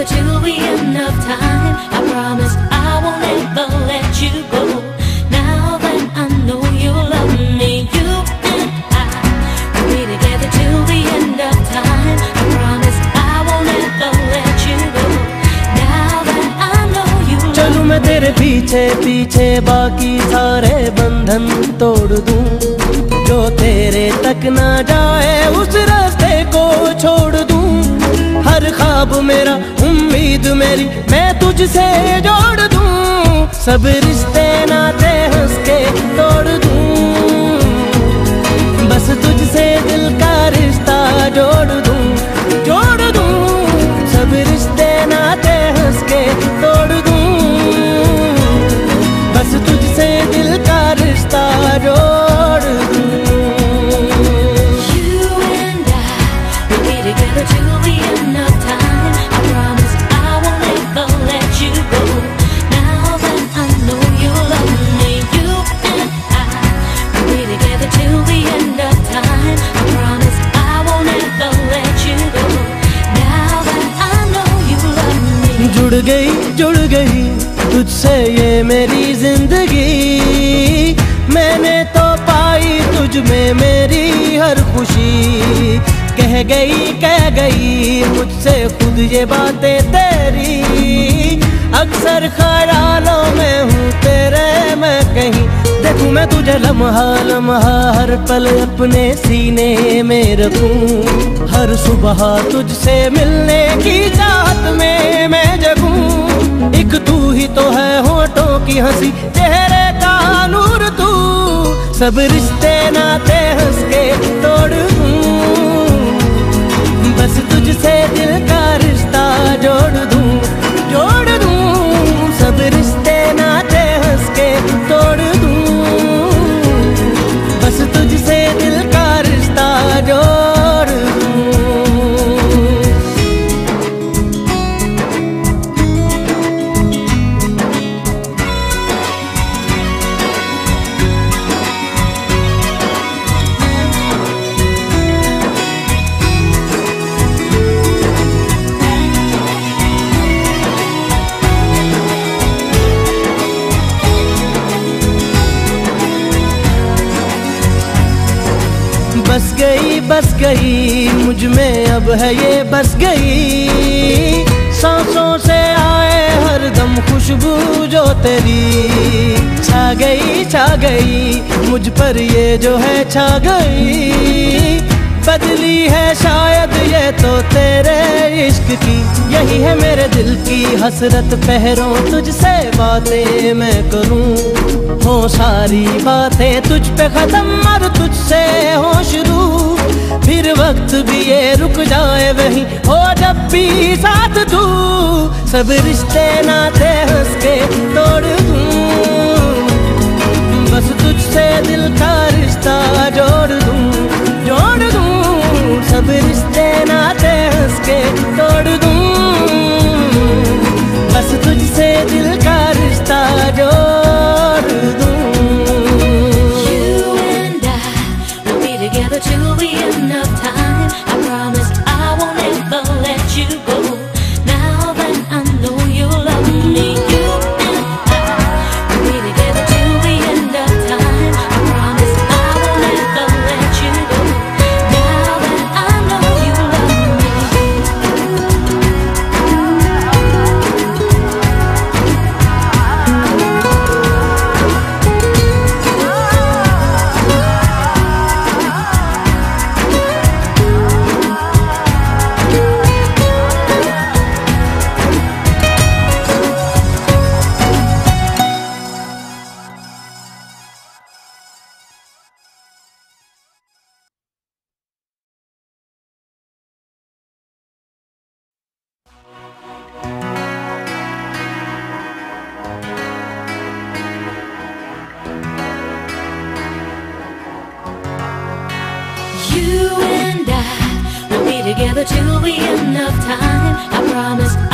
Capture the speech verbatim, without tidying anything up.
together till the end of time. I promise I won't ever let you go. Now that I know you love me, you and I will be together till the end of time. I promise I won't ever let you go. Now that I know you love me. चलूं मैं तेरे पीछे पीछे बाकी सारे बंधन तोड़ दूं, जो तेरे तक ना जाए उस रास्ते को छोड़ दूं। हर ख्वाब मेरा उम्मीद मेरी मैं तुझसे जोड़ दूं, सब रिश्ते नाते हंस के तोड़ दूं, बस तुझसे दिल का रिश्ता जोड़ दूं, जोड़ दूं, सब रिश्ते नाते हंस के तोड़ दूं, बस तुझसे दिल का रिश्ता जोड़ दूं। Together till the end of time. I promise I won't ever let you go. Now that I know you love me, you and I will be together till the end of time. I promise I won't ever let you go. Now that I know you love me. जुड़ गई जुड़ गई तुझसे ये मेरी जिंदगी, मैंने तो पाई तुझ में मेरी हर खुशी। कह गई कह गई मुझसे खुद ये बातें तेरी, अक्सर ख्यालों में हूँ तेरे मैं कहीं, देखूं मैं तुझे लम्हा लम्हा हर पल अपने सीने में रखूं, हर सुबह तुझसे मिलने की चाहत में मैं जगूं। एक तू ही तो है होठों की हंसी चेहरे का नूर तू, सब रिश्ते नाते हंस के तोड़ दूं, बस तुझसे दिल का रिश्ता जोड़ दूं, जोड़ दूं, सब रिश्ते नाते हंस के तोड़ दूं, बस तुझसे दिल का रिश्ता जोड़ दूं। बस गई बस गई मुझ में अब है ये बस गई, सांसों से आए हर दम खुशबू जो तेरी, छा गई छा गई मुझ पर ये जो है छा गई, बदली है शायद ये तो तेरे इश्क की, यही है मेरे दिल की हसरत पहरों तुझसे बातें मैं करूं, हो सारी बातें तुझ पे खत्म और तुझसे हो शुरू, फिर वक्त भी ये रुक जाए वहीं हो जब भी साथ तू, सब रिश्ते नाते हंस के तोड़ दूं, बस तुझसे दिल का रिश्ता जोड़ दूं, जोड़ दूं, सब रिश्ते नाते हंस के तोड़ दूं, बस तुझसे दिल का रिश्ता जोड़ दूं। You and I will be together till the end of time. I promise I won't ever let you go. Now that I know you love me, you and I will be together till the end of time. I promise I won't ever let you go. Now that I know you love me. You and I will be together till the end of time. I promise